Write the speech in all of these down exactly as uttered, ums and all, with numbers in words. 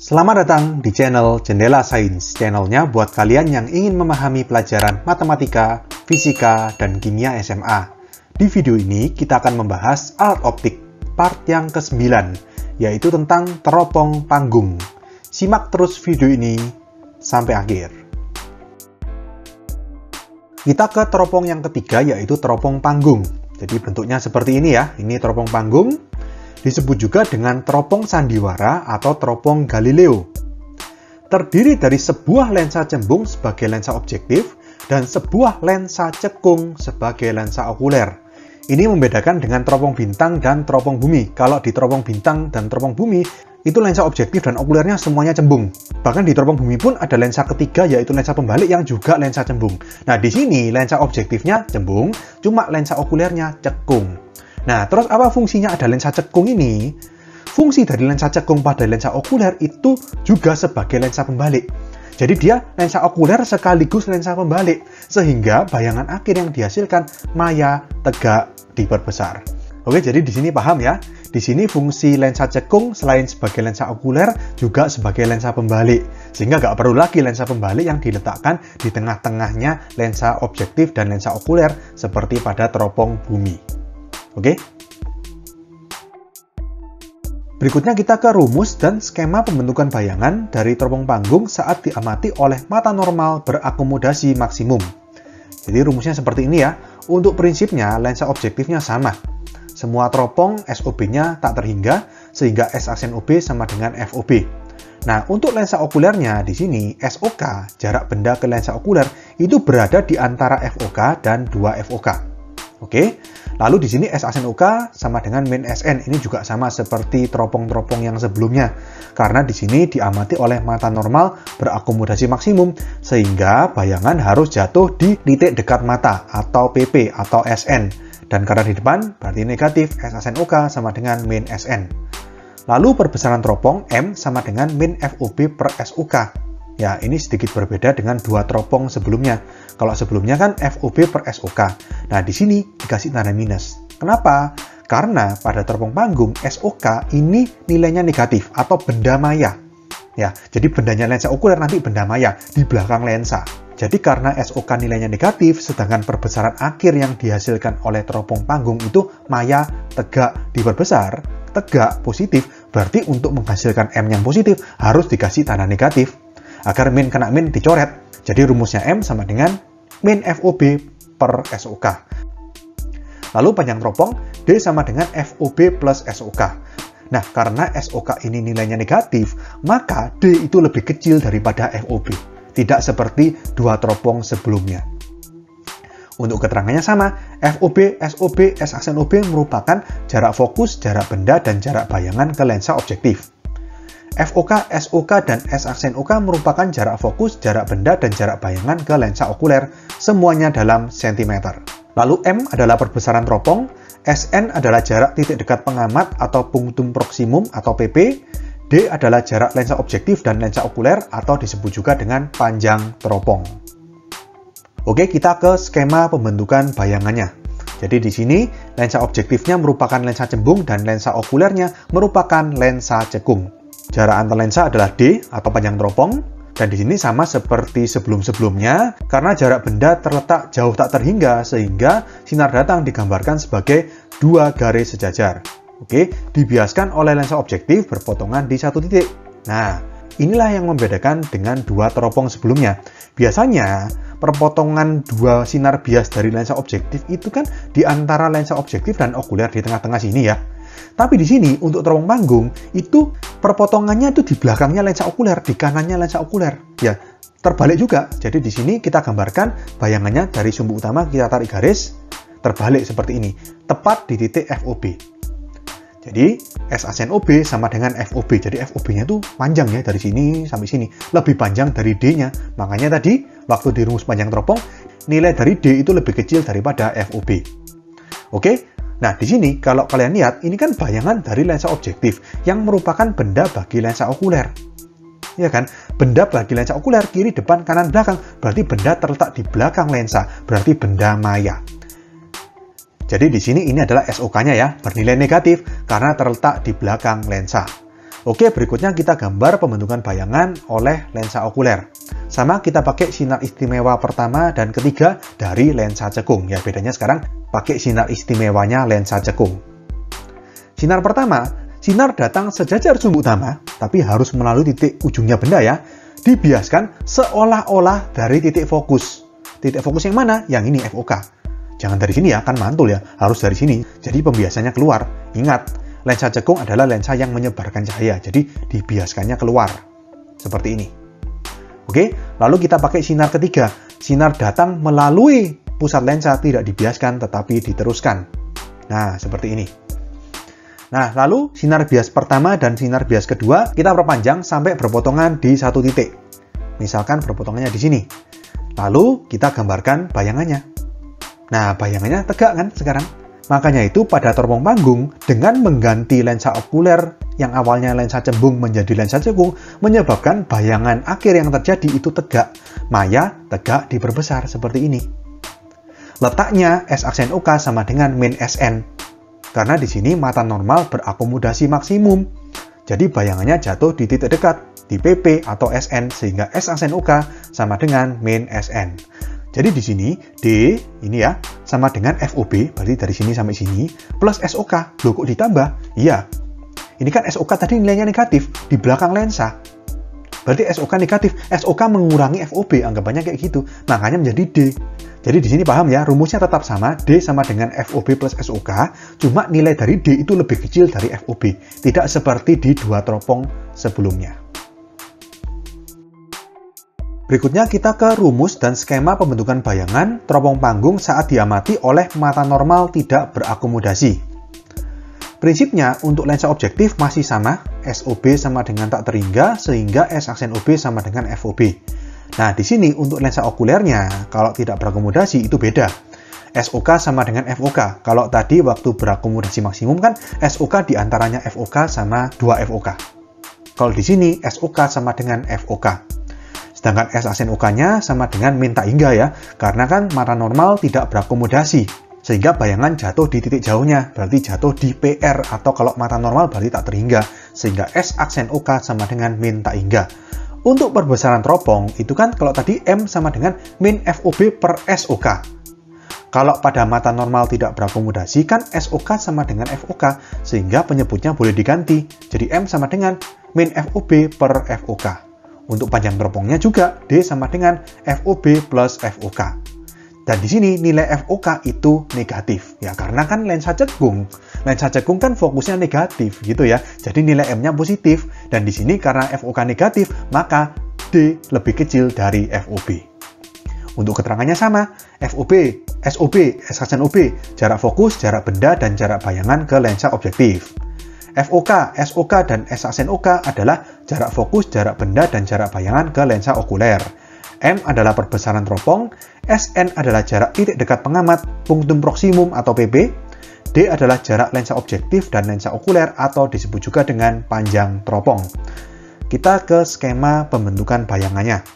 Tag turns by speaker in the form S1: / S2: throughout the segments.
S1: Selamat datang di channel Jendela Sains, channelnya buat kalian yang ingin memahami pelajaran matematika, fisika, dan kimia S M A. Di video ini kita akan membahas alat optik part yang kesembilan, yaitu tentang teropong panggung. Simak terus video ini sampai akhir. Kita ke teropong yang ketiga, yaitu teropong panggung. Jadi bentuknya seperti ini ya, ini teropong panggung. Disebut juga dengan teropong sandiwara atau teropong Galileo. Terdiri dari sebuah lensa cembung sebagai lensa objektif dan sebuah lensa cekung sebagai lensa okuler. Ini membedakan dengan teropong bintang dan teropong bumi. Kalau di teropong bintang dan teropong bumi, itu lensa objektif dan okulernya semuanya cembung. Bahkan di teropong bumi pun ada lensa ketiga, yaitu lensa pembalik yang juga lensa cembung. Nah, di sini lensa objektifnya cembung, cuma lensa okulernya cekung. Nah, terus apa fungsinya ada lensa cekung ini? Fungsi dari lensa cekung pada lensa okuler itu juga sebagai lensa pembalik. Jadi dia lensa okuler sekaligus lensa pembalik, sehingga bayangan akhir yang dihasilkan maya, tegak, diperbesar. Oke, jadi di sini paham ya? Di sini fungsi lensa cekung selain sebagai lensa okuler juga sebagai lensa pembalik, sehingga nggak perlu lagi lensa pembalik yang diletakkan di tengah-tengahnya lensa objektif dan lensa okuler seperti pada teropong bumi. Oke. Berikutnya kita ke rumus dan skema pembentukan bayangan dari teropong panggung saat diamati oleh mata normal berakomodasi maksimum. Jadi rumusnya seperti ini ya. Untuk prinsipnya lensa objektifnya sama. Semua teropong S O B-nya tak terhingga sehingga S aksen O B sama dengan F O B. Nah, untuk lensa okulernya di sini S O K, jarak benda ke lensa okuler itu berada di antara F O K dan dua F O K. Oke, lalu di sini S aksen O K sama dengan min S N, ini juga sama seperti teropong-teropong yang sebelumnya, karena di sini diamati oleh mata normal berakomodasi maksimum, sehingga bayangan harus jatuh di titik dekat mata atau P P atau S N, dan karena di depan berarti negatif, S aksen O K sama dengan min S N. Lalu perbesaran teropong M sama dengan min F O B per S O K. Ya, ini sedikit berbeda dengan dua teropong sebelumnya. Kalau sebelumnya kan F O B per S O K. Nah, di sini dikasih tanda minus. Kenapa? Karena pada teropong panggung S O K ini nilainya negatif atau benda maya. Ya, jadi bendanya lensa okuler nanti benda maya di belakang lensa. Jadi karena S O K nilainya negatif, sedangkan perbesaran akhir yang dihasilkan oleh teropong panggung itu maya, tegak, diperbesar, tegak, positif, berarti untuk menghasilkan M yang positif harus dikasih tanda negatif. Agar min kena min dicoret. Jadi rumusnya M sama dengan min F O B per S O K. Lalu panjang teropong D sama dengan F O B plus S O K. Nah, karena S O K ini nilainya negatif, maka D itu lebih kecil daripada F O B. Tidak seperti dua teropong sebelumnya. Untuk keterangannya sama, F O B, S O B, S aksen O B merupakan jarak fokus, jarak benda, dan jarak bayangan ke lensa objektif. F O K, S O K, dan S aksen O K merupakan jarak fokus, jarak benda, dan jarak bayangan ke lensa okuler, semuanya dalam sentimeter. Lalu M adalah perbesaran teropong, S N adalah jarak titik dekat pengamat atau punctum proximum atau P P, D adalah jarak lensa objektif dan lensa okuler atau disebut juga dengan panjang teropong. Oke, kita ke skema pembentukan bayangannya. Jadi di sini lensa objektifnya merupakan lensa cembung dan lensa okulernya merupakan lensa cekung. Jarak antar lensa adalah D atau panjang teropong, dan di sini sama seperti sebelum-sebelumnya karena jarak benda terletak jauh tak terhingga sehingga sinar datang digambarkan sebagai dua garis sejajar. Oke, dibiaskan oleh lensa objektif berpotongan di satu titik. Nah, inilah yang membedakan dengan dua teropong sebelumnya. Biasanya perpotongan dua sinar bias dari lensa objektif itu kan di antara lensa objektif dan okuler di tengah-tengah sini ya. Tapi di sini untuk teropong panggung itu perpotongannya itu di belakangnya lensa okuler, di kanannya lensa okuler. Ya, terbalik juga. Jadi di sini kita gambarkan bayangannya dari sumbu utama kita tarik garis terbalik seperti ini, tepat di titik F O B. Jadi S aksen O B sama dengan F O B. Jadi F O B-nya tuh panjang ya dari sini sampai sini, lebih panjang dari D-nya. Makanya tadi waktu di rumus panjang teropong nilai dari D itu lebih kecil daripada F O B. Oke? Nah, di sini kalau kalian lihat, ini kan bayangan dari lensa objektif yang merupakan benda bagi lensa okuler. Ya kan? Benda bagi lensa okuler, kiri, depan, kanan, belakang. Berarti benda terletak di belakang lensa. Berarti benda maya. Jadi di sini ini adalah S O K-nya ya, bernilai negatif karena terletak di belakang lensa. Oke, berikutnya kita gambar pembentukan bayangan oleh lensa okuler. Sama kita pakai sinar istimewa pertama dan ketiga dari lensa cekung. Ya, bedanya sekarang pakai sinar istimewanya lensa cekung. Sinar pertama, sinar datang sejajar sumbu utama, tapi harus melalui titik ujungnya benda ya. Dibiaskan seolah-olah dari titik fokus. Titik fokus yang mana? Yang ini F O K. Jangan dari sini ya, kan mantul ya. Harus dari sini. Jadi pembiasannya keluar. Ingat, lensa cekung adalah lensa yang menyebarkan cahaya, jadi dibiaskannya keluar. Seperti ini. Oke, lalu kita pakai sinar ketiga. Sinar datang melalui pusat lensa, tidak dibiaskan tetapi diteruskan. Nah, seperti ini. Nah, lalu sinar bias pertama dan sinar bias kedua kita perpanjang sampai berpotongan di satu titik. Misalkan berpotongannya di sini. Lalu kita gambarkan bayangannya. Nah, bayangannya tegak kan sekarang? Makanya itu pada teropong panggung, dengan mengganti lensa okuler yang awalnya lensa cembung menjadi lensa cekung, menyebabkan bayangan akhir yang terjadi itu tegak. Maya tegak diperbesar seperti ini. Letaknya S aksen O K sama dengan min S N. Karena di sini mata normal berakomodasi maksimum. Jadi bayangannya jatuh di titik dekat, di P P atau S N, sehingga S aksen O K sama dengan min S N. Jadi di sini D ini ya sama dengan F O B, berarti dari sini sampai sini, plus S O K. Loh, kok ditambah? Iya. Ini kan S O K tadi nilainya negatif di belakang lensa. Berarti S O K negatif, S O K mengurangi F O B, anggapannya kayak gitu. Makanya menjadi D. Jadi di sini paham ya, rumusnya tetap sama, D sama dengan F O B plus S O K, cuma nilai dari D itu lebih kecil dari F O B. Tidak seperti di dua teropong sebelumnya. Berikutnya kita ke rumus dan skema pembentukan bayangan teropong panggung saat diamati oleh mata normal tidak berakomodasi. Prinsipnya untuk lensa objektif masih sama, S O B sama dengan tak terhingga sehingga S aksen O B sama dengan F O B. Nah, di sini untuk lensa okulernya kalau tidak berakomodasi itu beda. S O K sama dengan F O K. Kalau tadi waktu berakomodasi maksimum kan S O K diantaranya F O K sama dua F O K. Kalau di sini S O K sama dengan F O K. Sedangkan S aksen O K-nya sama dengan min tak hingga ya, karena kan mata normal tidak berakomodasi, sehingga bayangan jatuh di titik jauhnya, berarti jatuh di P R, atau kalau mata normal berarti tak terhingga, sehingga S aksen O K sama dengan min tak hingga. Untuk perbesaran teropong, itu kan kalau tadi M sama dengan min F O B per S O K. Kalau pada mata normal tidak berakomodasi, kan S O K sama dengan F O K, sehingga penyebutnya boleh diganti, jadi M sama dengan min F O B per F O K. Untuk panjang teropongnya juga D sama dengan F O B plus F O K. Dan di sini nilai F O K itu negatif. Ya, karena kan lensa cekung. Lensa cekung kan fokusnya negatif gitu ya. Jadi nilai M-nya positif. Dan di sini karena F O K negatif, maka D lebih kecil dari F O B. Untuk keterangannya sama, F O B, S O B, S aksen O B, jarak fokus, jarak benda, dan jarak bayangan ke lensa objektif. F O K, S O K, dan S aksen O K adalah jarak fokus, jarak benda, dan jarak bayangan ke lensa okuler. M adalah perbesaran teropong, S N adalah jarak titik dekat pengamat, punktum proksimum atau P P, D adalah jarak lensa objektif dan lensa okuler atau disebut juga dengan panjang teropong. Kita ke skema pembentukan bayangannya.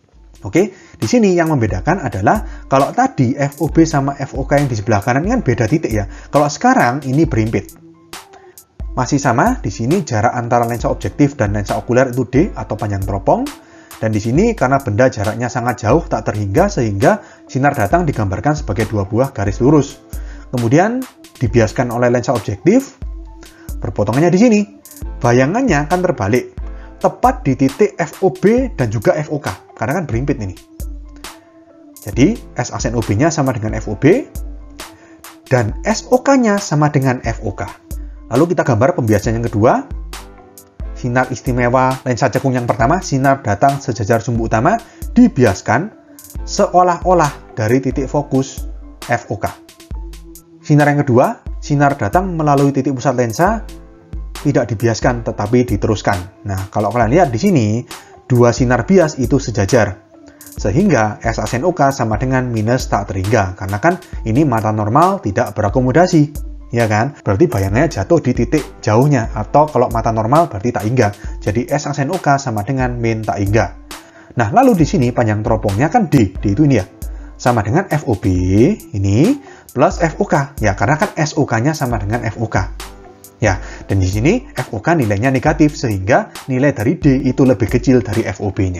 S1: Oke, di sini yang membedakan adalah kalau tadi F O B sama F O K yang di sebelah kanan ini kan beda titik ya. Kalau sekarang ini berhimpit. Masih sama, di sini jarak antara lensa objektif dan lensa okuler itu D atau panjang teropong. Dan di sini karena benda jaraknya sangat jauh tak terhingga sehingga sinar datang digambarkan sebagai dua buah garis lurus. Kemudian dibiaskan oleh lensa objektif, berpotongannya di sini. Bayangannya kan terbalik, tepat di titik F O B dan juga F O K, karena kan berhimpit ini. Jadi S aksen O B-nya sama dengan F O B, dan S O K-nya sama dengan F O K. Lalu kita gambar pembiasan yang kedua. Sinar istimewa lensa cekung yang pertama, sinar datang sejajar sumbu utama, dibiaskan seolah-olah dari titik fokus F O K. Sinar yang kedua, sinar datang melalui titik pusat lensa, tidak dibiaskan tetapi diteruskan. Nah, kalau kalian lihat di sini, dua sinar bias itu sejajar. Sehingga S aksen O K sama dengan minus tak terhingga, karena kan ini mata normal tidak berakomodasi. Ya kan? Berarti bayangannya jatuh di titik jauhnya, atau kalau mata normal berarti tak hingga. Jadi S aksen O K sama dengan min tak hingga. Nah, lalu di sini panjang teropongnya kan D, D itu ini ya. Sama dengan F O B ini plus F O K. Ya, karena kan S O K-nya sama dengan F O K. Ya, dan di sini F O K nilainya negatif, sehingga nilai dari D itu lebih kecil dari F O B-nya.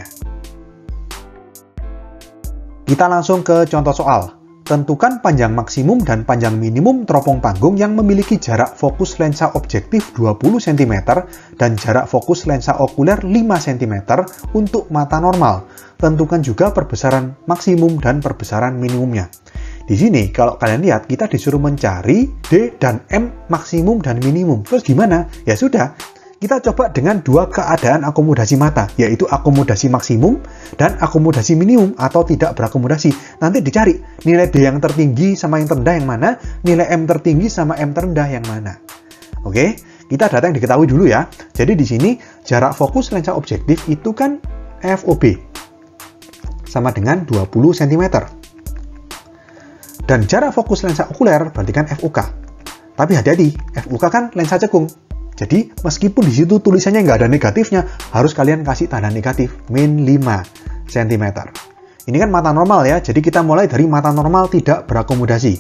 S1: Kita langsung ke contoh soal. Tentukan panjang maksimum dan panjang minimum teropong panggung yang memiliki jarak fokus lensa objektif dua puluh sentimeter dan jarak fokus lensa okuler lima sentimeter untuk mata normal. Tentukan juga perbesaran maksimum dan perbesaran minimumnya. Di sini, kalau kalian lihat, kita disuruh mencari D dan M maksimum dan minimum. Terus gimana? Ya sudah, kita coba dengan dua keadaan akomodasi mata, yaitu akomodasi maksimum dan akomodasi minimum atau tidak berakomodasi. Nanti dicari nilai D yang tertinggi sama yang terendah yang mana, nilai M tertinggi sama M terendah yang mana. Oke, kita data yang diketahui dulu ya. Jadi di sini jarak fokus lensa objektif itu kan F O B sama dengan dua puluh sentimeter. Dan jarak fokus lensa okuler berarti kan F O K. Tapi hati-hati, F O K kan lensa cekung. Jadi, meskipun di situ tulisannya nggak ada negatifnya, harus kalian kasih tanda negatif, min lima sentimeter. Ini kan mata normal ya, jadi kita mulai dari mata normal tidak berakomodasi.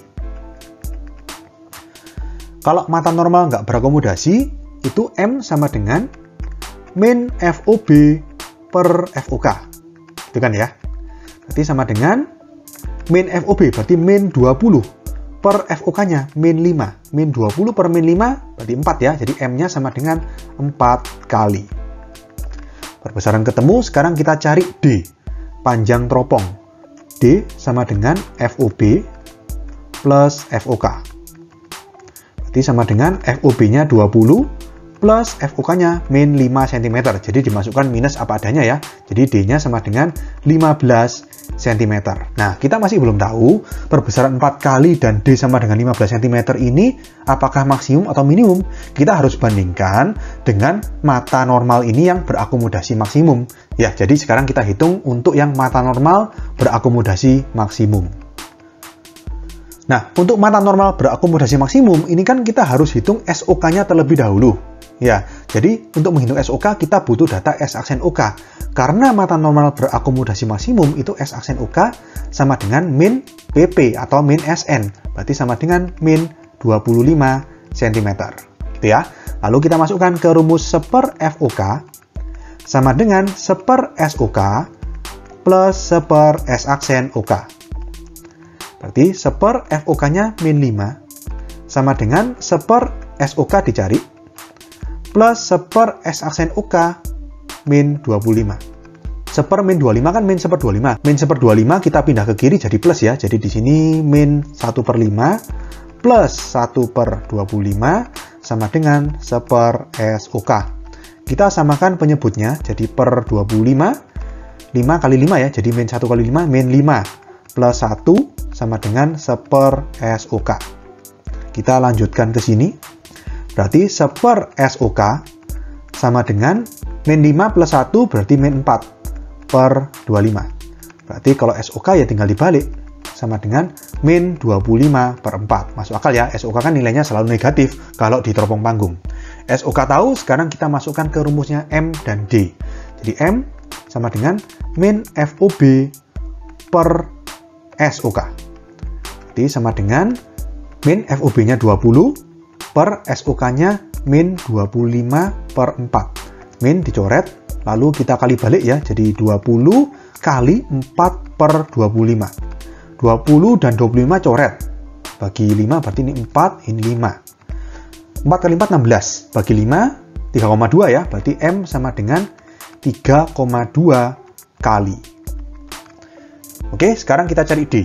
S1: Kalau mata normal nggak berakomodasi, itu M sama dengan min F O B per F O K. Itu kan ya. Berarti sama dengan min F O B, berarti min dua puluh. Per F O K-nya min lima. Min dua puluh per min lima berarti empat ya. Jadi M-nya sama dengan empat kali. Perbesaran ketemu, sekarang kita cari D. Panjang teropong. D sama dengan F O B plus F O K. Berarti sama dengan F O B-nya dua puluh plus F O K-nya min lima sentimeter. Jadi dimasukkan minus apa adanya ya. Jadi D-nya sama dengan lima belas sentimeter. Nah, kita masih belum tahu perbesaran empat kali dan D sama dengan lima belas sentimeter ini apakah maksimum atau minimum. Kita harus bandingkan dengan mata normal ini yang berakomodasi maksimum. Ya, jadi sekarang kita hitung untuk yang mata normal berakomodasi maksimum. Nah, untuk mata normal berakomodasi maksimum, ini kan kita harus hitung S O K-nya terlebih dahulu. Ya, jadi untuk menghitung S O K, kita butuh data S aksen O K. Karena mata normal berakomodasi maksimum, itu S aksen O K sama dengan min P P atau min S N. Berarti sama dengan min dua puluh lima sentimeter. Gitu ya. Lalu kita masukkan ke rumus seper F O K sama dengan seper S O K plus seper S aksen O K. Berarti seper F O K-nya min lima sama dengan seper S O K dicari plus seper S aksen O K min dua puluh lima. Seper min dua puluh lima kan min seper dua puluh lima. Min seper dua puluh lima kita pindah ke kiri jadi plus ya. Jadi di sini min satu per lima plus satu per dua puluh lima sama dengan seper S O K. Kita samakan penyebutnya jadi per dua puluh lima. lima kali lima ya. Jadi min satu kali lima min lima plus satu sama dengan seper S O K. Kita lanjutkan ke sini. Berarti seper S O K sama dengan min lima plus satu berarti min empat per dua puluh lima. Berarti kalau S O K ya tinggal dibalik. Sama dengan min dua puluh lima per empat. Masuk akal ya, S O K kan nilainya selalu negatif kalau di teropong panggung. S O K tahu, sekarang kita masukkan ke rumusnya M dan D. Jadi M sama dengan min F O B per S O K. Berarti sama dengan min F O B-nya dua puluh per S O K-nya min dua puluh lima per empat. Min dicoret, lalu kita kali balik ya, jadi dua puluh kali empat per dua puluh lima. dua puluh dan dua puluh lima coret. Bagi lima berarti ini empat, ini lima. empat kali empat, enam belas. Bagi lima, tiga koma dua ya, berarti M sama dengan tiga koma dua kali. Oke, sekarang kita cari D.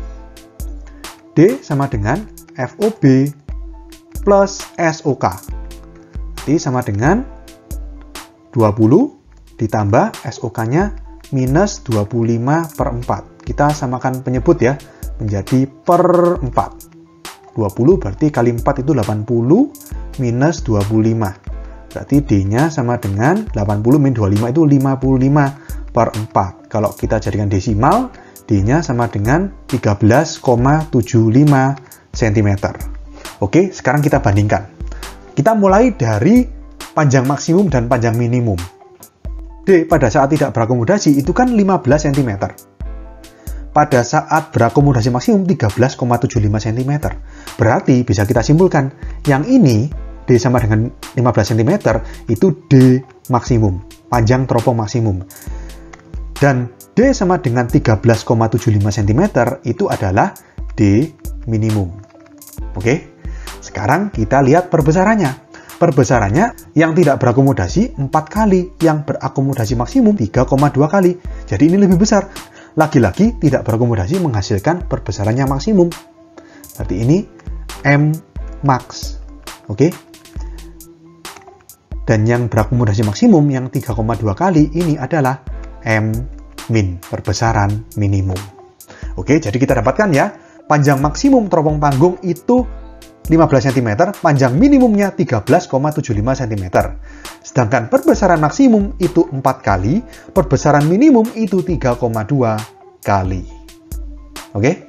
S1: D sama dengan F O B plus S O K. Berarti sama dengan dua puluh ditambah S O K-nya minus dua puluh lima per empat. Kita samakan penyebut ya, menjadi per empat. dua puluh berarti kali empat itu delapan puluh minus dua puluh lima. Berarti D-nya sama dengan delapan puluh min dua puluh lima itu lima puluh lima per empat. Kalau kita jadikan desimal, D-nya sama dengan tiga belas koma tujuh lima sentimeter. Oke, sekarang kita bandingkan. Kita mulai dari panjang maksimum dan panjang minimum. D pada saat tidak berakomodasi itu kan lima belas sentimeter. Pada saat berakomodasi maksimum tiga belas koma tujuh lima sentimeter. Berarti bisa kita simpulkan, yang ini D sama dengan lima belas sentimeter, itu D maksimum, panjang teropong maksimum. Dan D sama dengan tiga belas koma tujuh lima sentimeter, itu adalah D minimum. Oke, sekarang kita lihat perbesarannya. Perbesarannya yang tidak berakomodasi empat kali, yang berakomodasi maksimum tiga koma dua kali. Jadi ini lebih besar. Lagi-lagi tidak berakomodasi menghasilkan perbesarannya maksimum. Berarti ini M max. Oke. Dan yang berakomodasi maksimum yang tiga koma dua kali ini adalah M min, perbesaran minimum. Oke, jadi kita dapatkan ya, panjang maksimum teropong panggung itu lima belas sentimeter, panjang minimumnya tiga belas koma tujuh lima sentimeter. Sedangkan perbesaran maksimum itu empat kali, perbesaran minimum itu tiga koma dua kali. Oke?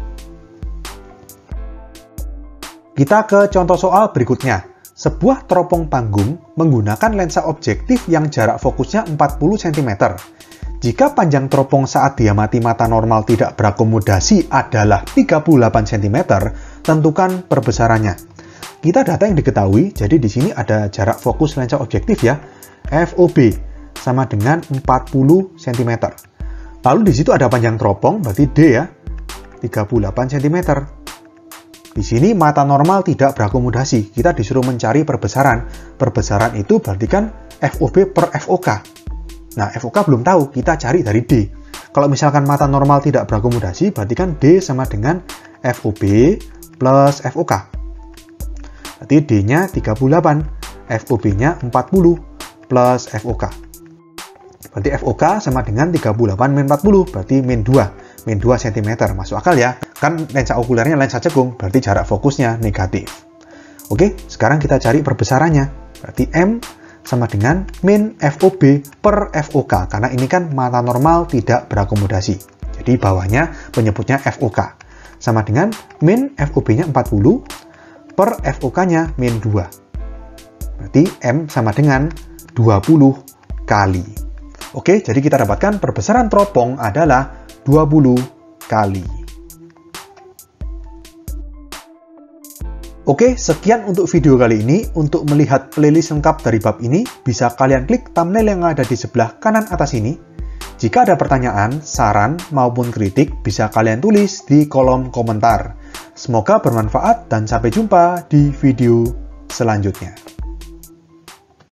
S1: Kita ke contoh soal berikutnya. Sebuah teropong panggung menggunakan lensa objektif yang jarak fokusnya empat puluh sentimeter. Jika panjang teropong saat diamati mata normal tidak berakomodasi adalah tiga puluh delapan sentimeter, tentukan perbesarannya. Kita data yang diketahui, jadi di sini ada jarak fokus lensa objektif ya, F O B sama dengan empat puluh sentimeter. Lalu di situ ada panjang teropong, berarti D ya, tiga puluh delapan sentimeter. Di sini mata normal tidak berakomodasi, kita disuruh mencari perbesaran. Perbesaran itu berarti kan F O B per F O K. Nah, F O K belum tahu, kita cari dari D. Kalau misalkan mata normal tidak berakomodasi, berarti kan D sama dengan F O B plus F O K. Berarti D-nya tiga puluh delapan, F O B-nya empat puluh plus F O K. Berarti F O K sama dengan tiga puluh delapan min empat puluh, berarti min dua. Min dua sentimeter, masuk akal ya. Kan lensa okulernya lensa cekung, berarti jarak fokusnya negatif. Oke, sekarang kita cari perbesarannya. Berarti M sama dengan min F O B per F O K, karena ini kan mata normal tidak berakomodasi. Jadi bawahnya penyebutnya F O K. Sama dengan min F O B-nya empat puluh per F O K-nya min dua. Berarti M sama dengan dua puluh kali. Oke, jadi kita dapatkan perbesaran teropong adalah dua puluh kali. Oke, sekian untuk video kali ini. Untuk melihat playlist lengkap dari bab ini, bisa kalian klik thumbnail yang ada di sebelah kanan atas ini. Jika ada pertanyaan, saran, maupun kritik, bisa kalian tulis di kolom komentar. Semoga bermanfaat dan sampai jumpa di video selanjutnya.